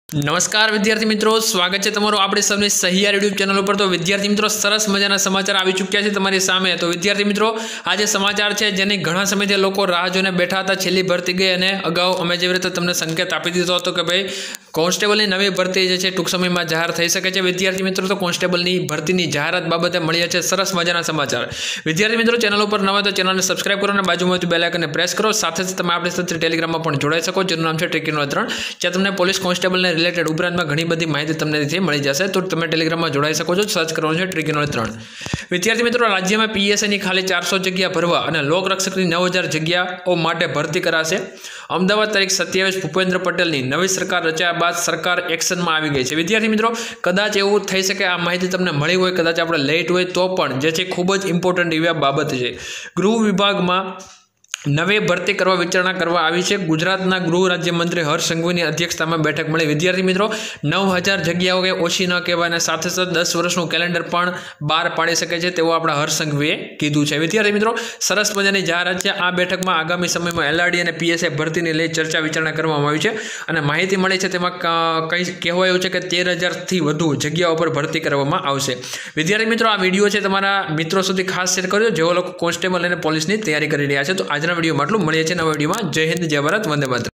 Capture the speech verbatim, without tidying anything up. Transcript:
नमस्कार विद्यार्थी मित्रों, स्वागत है तमारो आपणे सबने सहियार यूट्यूब चैनल पर। तो विद्यार्थी मित्रों, सरस मजाना समाचार આવી ચૂક્યા છે તમારી સામે। તો વિદ્યાર્થી મિત્રો, આ જે સમાચાર છે જેની ઘણા સમયથી લોકો રાહ જોઈને બેઠા હતા, છેલ્લી ભરતી ગઈ અને અગાઉ અમે જેવી રીતે તમને સંકેત આપી દીધો હતો કે ભાઈ કોન્સ્ટેબલની નવી ભરતી જે છે ટૂંક સમયમાં જાહેર થઈ શકે છે। વિદ્યાર્થી મિત્રો, તો કોન્સ્ટેબલની ભરતીની જાહેરાત બાબતે મળ્યા છે સરસ મજાના સમાચાર। વિદ્યાર્થી મિત્રો, ચેનલ ઉપર નવા તો ચેનલને સબસ્ક્રાઇબ કરો અને બાજુમાં બેલ આઇકનને પ્રેસ કરો। સાથે સાથે તમે આપણી સાથે ટેલિગ્રામમાં પણ જોડાઈ શકો, જેનું નામ છે ટ્રેકિંગ ત્રણ, જ્યાં તમને પોલીસ કોન્સ્ટેબલને રિલેટેડ ઉપરાંતમાં ઘણી બધી માહિતી તમને થી મળી જશે। તો તમે ટેલિગ્રામમાં જોડાઈ શકો છો, સર્ચ કરવાનું છે ટ્રેકિંગ ત્રણ। વિદ્યાર્થી મિત્રો, રાજ્યમાં પીએસઆઈની ખાલી ચારસો જગ્યા ભરવા અને લોકરક્ષકની નવ હજાર જગ્યાઓ માટે ભરતી કરાશે। અમદાવાદ તારીખ સત્યાવીસ ભૂપેન્દ્ર પટેલની નવી સરકાર રચ્યા બાદ સરકાર એક્શનમાં આવી ગઈ છે। વિદ્યાર્થી મિત્રો, કદાચ એવું થઈ શકે આ માહિતી તમને મળી હોય, કદાચ આપણે લેટ હોય તો પણ જે છે ખૂબ જ ઇમ્પોર્ટન્ટ એવી બાબત છે। ગૃહ વિભાગમાં નવી ભરતી કરવા વિચારણા કરવા આવી છે। ગુજરાતના ગૃહ રાજ્યમંત્રી હર્ષ સંઘવીની અધ્યક્ષતામાં બેઠક મળી। વિદ્યાર્થી મિત્રો, નવ હજાર જગ્યાઓ કે ઓછી ન કહેવાય અને સાથે સાથે દસ વર્ષનું કેલેન્ડર પણ બહાર પાડી શકે છે તેવું આપણા હર્ષ સંઘવીએ કીધું છે। વિદ્યાર્થી મિત્રો, સરસ મજાની જાહેરાત છે। આ બેઠકમાં આગામી સમયમાં એલઆરડી અને પીએસઆઈ ભરતીને લઈ ચર્ચા વિચારણા કરવામાં આવી છે અને માહિતી મળી છે તેમાં કંઈ કહેવાયું છે કે તેર હજારથી વધુ જગ્યાઓ પર ભરતી કરવામાં આવશે। વિદ્યાર્થી મિત્રો, આ વિડીયો છે તમારા મિત્રો સુધી ખાસ શેર કરજો જેઓ લોકો કોન્સ્ટેબલ અને પોલીસની તૈયારી કરી રહ્યા છે। તો આજના વિડીયોમાં આટલું, મળીએ છીએ નવા વિડીયોમાં। જય હિન્દ, જય ભારત, વંદે માતરમ।